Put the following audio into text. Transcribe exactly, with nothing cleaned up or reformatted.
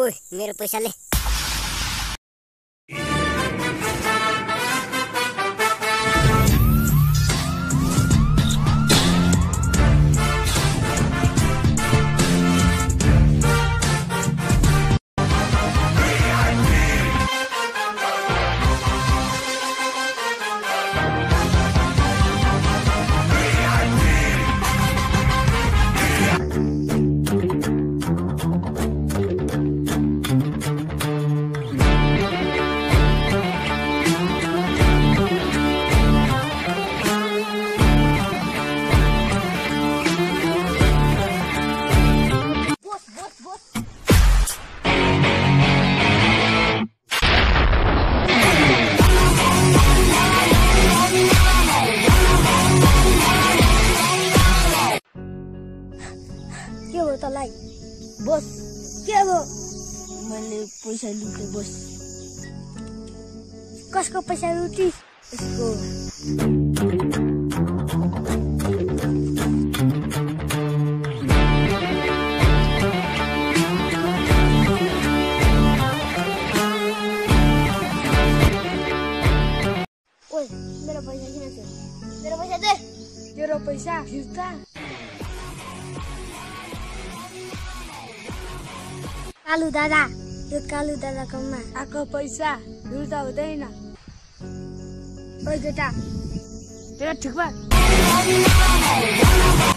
ओइ मेरो पैसाले के हो तलाई बस के हो मैले पैसा लुटे बस कसको पैसा लुटी यसको ओइ मेरो पैसा किन छ मेरो पैसा दे तेरो पैसा फिर्ता कालु दादा यो कालु दादाकोमा आको पैसा फिर्ता हुँदैन ओइ बेटा तेरो ठिक बा